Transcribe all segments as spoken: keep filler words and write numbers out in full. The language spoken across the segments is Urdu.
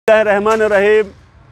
اللہ الرحمن الرحیم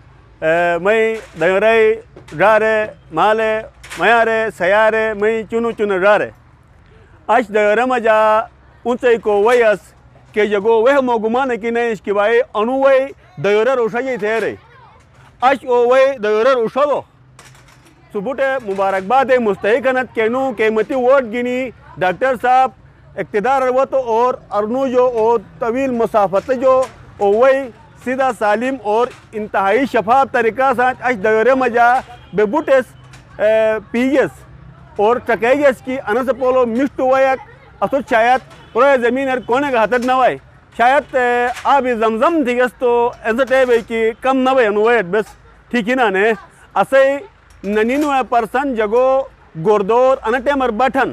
میں دیورے رارے مالے میارے سیارے میں چنو چن رارے اش دیورے مجا انسے کو ویس کہ جگو وہ موگمان کی نہیں اس کی بائی انوے دیورے روشائی تھے رہے اش اوے دیورے روشالو سبوٹے مبارکباد مستحقنت کے نو قیمتی ووٹ گنی ڈاکٹر صاحب اقتدار روتو اور ارنو جو اور طویل مسافت جو اوے سیدھا سالم اور انتہائی شفاف طریقہ ساتھ اش دیورے مجا بے بوٹس پیگس اور چکیگس کی انس پولو مشتو ویک اسو شاید روئے زمین ہر کونے کا حتر نوائی شاید آب زمزم تھیگس تو انسٹے بے کی کم نوائی انویت بس ٹھیک ہی نا نے اسے ننینوے پرسن جگو گردور انٹے مر بٹھن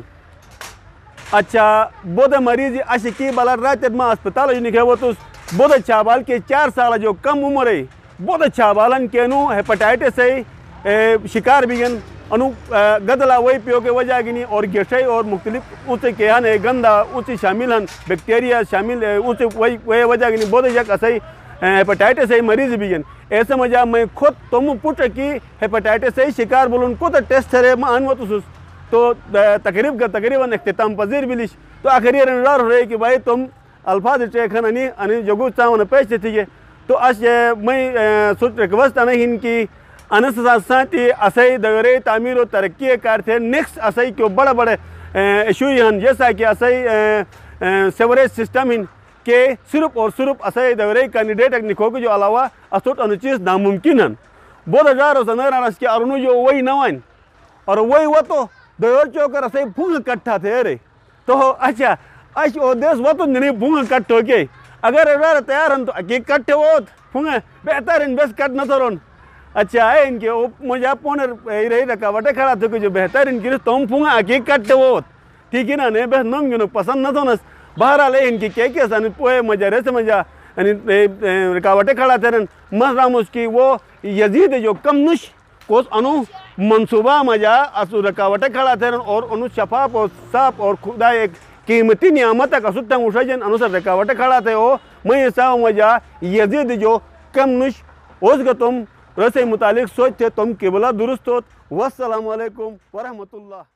اچھا بودھ مریضی اشکی بلا رات ما اسپتال جو نکھے وہ تو بودھ چابال کے چار سال جو کم عمر ہے بودھ چابالن کے نو ہیپاٹائٹس ہے شکار بگن انو گدلا وہی پیو کے وجہ گنی اور گیشے اور مختلف اسے کہان ہے گندہ اسے شامل ہیں بیکٹیریا شامل اسے وہی وجہ گنی بودھ یک اسے ہیپاٹائٹس ہے مریض بگن ایسے مجھا میں خود تم پوچھ کی ہیپاٹائٹس ہے شکار بولن کو تو ٹیسٹ ہے میں آنو تو تو تقریب کا تقریباً اختتام پذیر بلیش تو آخری رنرار ہو رہے کہ بھائی تم الفاظ چیکھن انی انی جگو چاہونا پیش تھی گے تو اش میں سوچ ریکویسٹ آنے ان کی انس ساتھی اسائی دیورے تعمیر و ترقی کار تھے نیکسٹ اسائی کیوں بڑا بڑے ایشو ہن جیسا کہ اسائی سیوریج سسٹم ہن کہ صرف اور صرف اسائی دیورے کینڈیڈیٹ ایک نکھو کے جو علاوہ اسوٹ انچیز ناممکن ہن بہت ہزار ہو سنگر آنس کے ارنو جو وہی نوائن اور وہی وہ تو دیور چوکر اسائی پھونگ کٹھا تھے رے تو اچھا اش او دیس وہ تو نہیں پھونگ کٹ ہو کے اگر ایرار تیار ہن تو اکی کٹ ہوت پھونگ بہتر ان بس کٹ نہ ترون اچھا ہے ان کے مجھے پونر رہی رکاوٹے کھڑا تھے کہ جو بہتر ان کی تم پھونگ اکی کٹ ہوت ٹھیک ہے نا نہیں بس نم گنو پسند نہ تھونس بہرحال ان کی کیا کیا سن پوئے مجھے رہے مجھا رکاوٹے کھڑا تھے رن مہرام اس کی وہ یزید جو کم نش کوس انو منصوبہ مجھا اسو رکاوٹے کھڑا تھے رن اور انو شفاف اور صاف اور خدا ایک قیمتی نعمت کا ستا مشاجن انو سر رکاوٹے کھڑا تھے ہو میں ایسا مجھا یزید جو کم نش اس کا تم رسے متعلق سوچ تھے تم قبلہ درست ہوت والسلام علیکم ورحمت اللہ.